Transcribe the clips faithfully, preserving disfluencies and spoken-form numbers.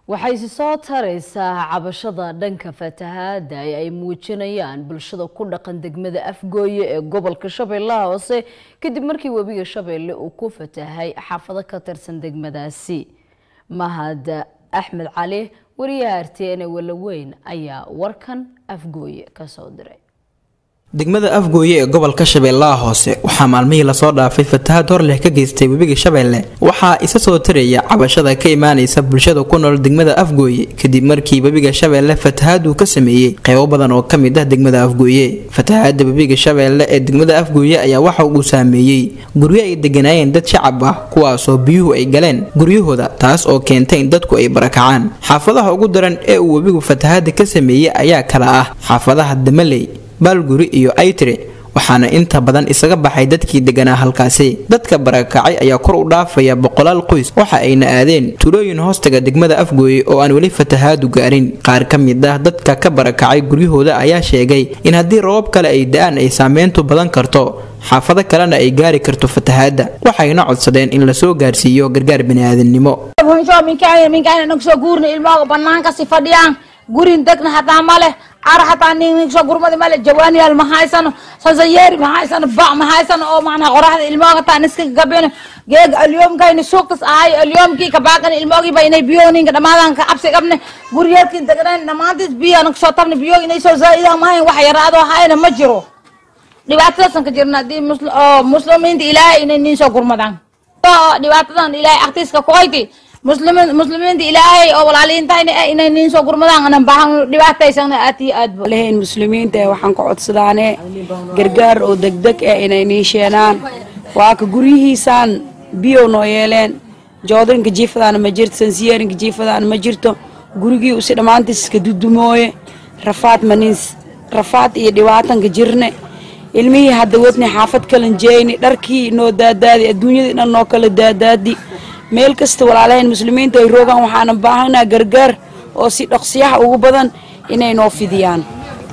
waxay si soo taraysaa cabashada dhanka fatahaada ay muujinayaan bulshada ku dhaqan degmada Afgooye ee gobolka Shabeellaha Hoose kadib markii webiga Shabeelle uu ku fatahay xaafado ka tirsan degmadaasi. Mahad Axmed Cali wariyaha R T N Walaweyn ayaa warkan Afgooye ka soo diray. degmada Afgooye ee gobolka Shabeellaha Hoose waxaa maalmihii la soo dhaafay fatahaad hor leh ka geystay webiga Shabeelle waxaa isa soo taraya cabashada ka imaanaysa bulshada ku nool degmada Afgooye kadib markii webiga Shabeelle fatahaad uu ka sameeyay qaybo badan oo kamid ah degmada Afgooye. fatahaadda webiga Shabeelle ee degmada Afgooye ayaa waxa uu saameeyay guryo ay deganayeen dad shacab ah kuwaas oo biyuhu ay galeen guryahooda taas oo keentay in dadku ay barakacaan. xaafadaha ugu daran ee uu webigu fatahaadda ka sameeyay ayaa kala ah xaafadaha Damaley, Balguri iyo Aytre waxaana inta badan isaga baxay dadkii deganaa halkaasi. dadka barakacay ayaa kor u dhaafaya boqolaal qoys waxa ayna aadeen tulooyin hoostaga degmada Afgooye oo aan wali fatahaadu gaarin. qaar ka mid ah dadka ka barakacay guryahooda ayaa sheegay in haddii roobab kale ay da'aan ay saameyntu badan karto xaafado kalena ay gaari karto fatahaada waxayna codsadeen in la soo gaarsiiyo gargaar bini'aadanimo. gurin degna hadaa male ara hataa nin soo gurmada male jawaani al mahaysan sazayeer mahaysan ba mahaysan oo macna qoraxda ilmooga taan iska gabeen geeg alyom kayni suuqtas ay alyom ki ka baaqan ilmoogi baynay biyoonin dhamaadan ka absi qabne guriyadkii degnaan dhamaantis biyan soo tabne biyo inay soo zaaidaa maahan wax yaraado hayna ma jiro dhibaatadaas ka jirna di muslimiinta ilaahay inay nin soo gurmadaan dhibaatadan ilaahay aqtiiska ku qayti muslimin muslimiinta ilaahay oo walaaliintayna inay nin soo gurmadaan ana baahan dhibaataysan aad iyo aad leeyahay muslimiinta waxaan ku codsadaane gargaar oo degdeg ah inay niisheenaan waa ka gurihiisaan biyo noo yeeleen joodinka jiifadana ma jirto sansiyeerinka jiifadana ma jirto gurigii u si dhamaantiis ka dudumooye rafaad manins rafaad iyo dhibaatanka jirne ilmihii hadda wadni xaafad kala jeeyni dharkii noo daadaadi adduunyada dhan noo kala daadaadi meel kasta walaalayn muslimiinta ay roogan waxaan baahanaa gargaar oo si dhaqsiyaha ugu badan inay noo fidiyaan.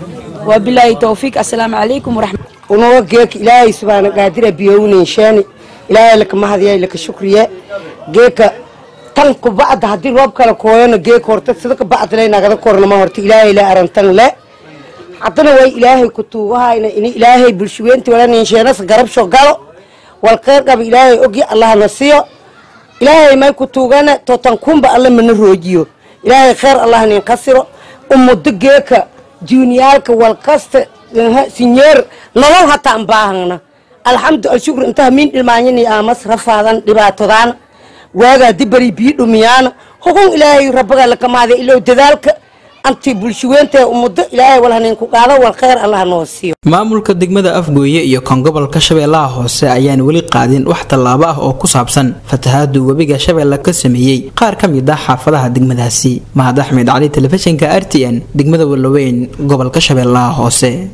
wa billahi tawfiq. assalaamu alaykum wa rahmatullahi unoo geek ilaahay subhanahu qaadira biyownin shaani ilaahay laka mahadiya laka shukriye geeka tan ku bacda hadii roob kala kooyana geek horta sida ka bacdlay nagada kornama horta ilaahay la arantan le hadana way ilaahay ku tuugahayna in ilaahay bulshadeenta wala nin sheenas garab soo galo wal qeyr qab ilaahay ogi allah nasiyo ilaahay may ku tuugana totan kumba alla mana roojiyo ilaahay khair allah nin qasiro ummudo geeka juniyalka wal qasta sinyeer nolol hata baahna alxamdu shukr inta min ilmaanyini amas rafaadan dhibaatadan waaga dibari bi dhumiyana hugun ilaahay rabbiga la kamaade ilo dadaalka anti bulshadeenta ummudo ilaahay wal hanin ku qaado wal khair allah noo siiyo. maamulka degmada Afgooye iyo kan gobolka Shabeellaha Hoose ayaan wali qaadin wax tallaabo ah oo ku saabsan fatahaadu webiga Shabeelle ka sameeyay qaar ka mid ah xaafadaha degmadaasi. Mahad Axmed Cali, telefishinka R T N, degmada Walaweyn, gobolka Shabeellaha Hoose.